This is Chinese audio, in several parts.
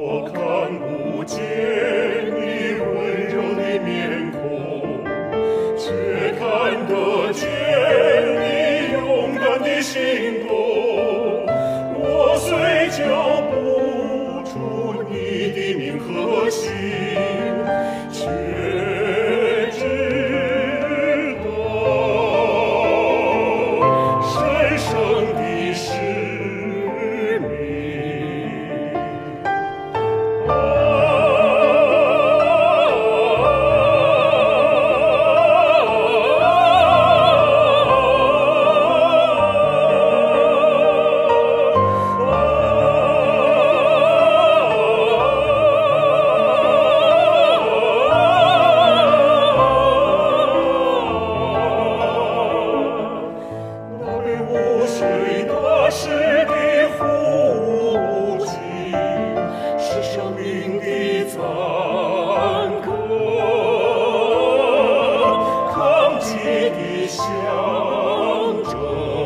我看不见你温柔的面孔，却看得见你勇敢的行动。我虽叫不出你的名和姓，却知道神圣的使命。那被污水打湿的湖景，是生命的赞歌，抗击的象征。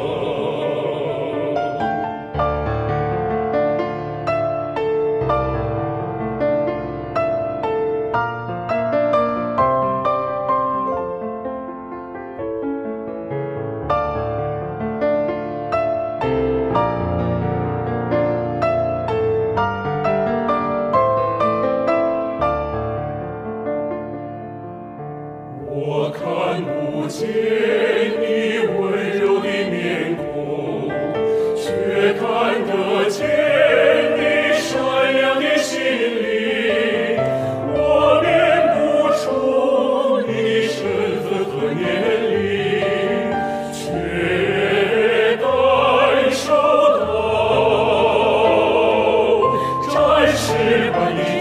我看不见你温柔的面孔，却看得见你善良的心灵。我辨不出你的身份和年龄，却感受到战士般的